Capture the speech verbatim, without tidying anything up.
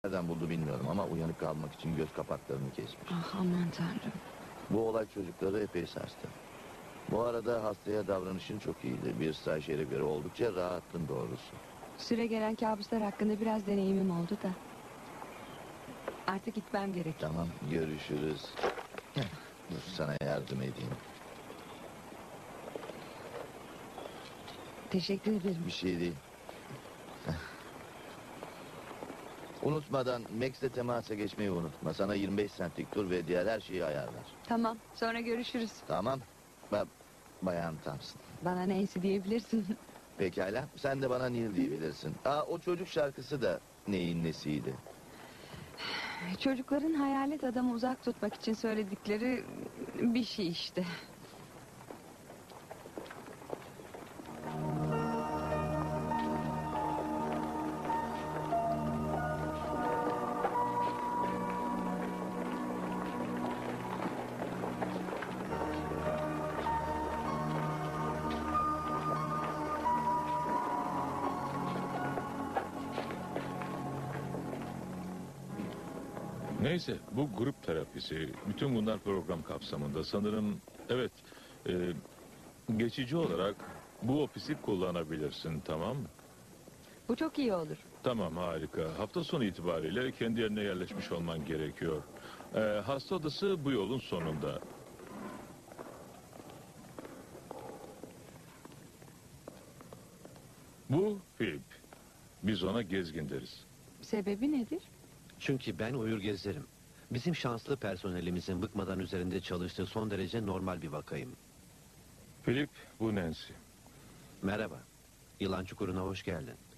Nereden buldu bilmiyorum ama uyanık kalmak için göz kapaklarını kesmiş. Ah aman tanrım. Bu olay çocukları epey sarstı. Bu arada hastaya davranışın çok iyiydi. Bir stajyere göre oldukça rahattın doğrusu. Süre gelen kabuslar hakkında biraz deneyimim oldu da. Artık gitmem gerek. Tamam, görüşürüz. Heh, dur sana yardım edeyim. Teşekkür ederim. Bir şey değil. Heh. Unutmadan Max'le temasa geçmeyi unutma. Sana yirmi beş centlik tur ve diğer her şeyi ayarlar. Tamam, sonra görüşürüz. Tamam. Ba Bayan Thompson. Bana neyse diyebilirsin. Pekala. Sen de bana Neil diyebilirsin. Aa, o çocuk şarkısı da neyin nesiydi? Çocukların hayalet adamı uzak tutmak için söyledikleri bir şey işte. Neyse, bu grup terapisi, bütün bunlar program kapsamında. Sanırım, evet, e, geçici olarak bu ofisi kullanabilirsin, tamam mı? Bu çok iyi olur. Tamam, harika. Hafta sonu itibariyle kendi yerine yerleşmiş olman gerekiyor. E, hasta odası bu yolun sonunda. Bu Philip. Biz ona gezgin deriz. Sebebi nedir? Çünkü ben uyur gezerim. Bizim şanslı personelimizin bıkmadan üzerinde çalıştığı son derece normal bir vakayım. Philip, bu Nancy. Merhaba. Yılan Çukuru'na hoş geldin.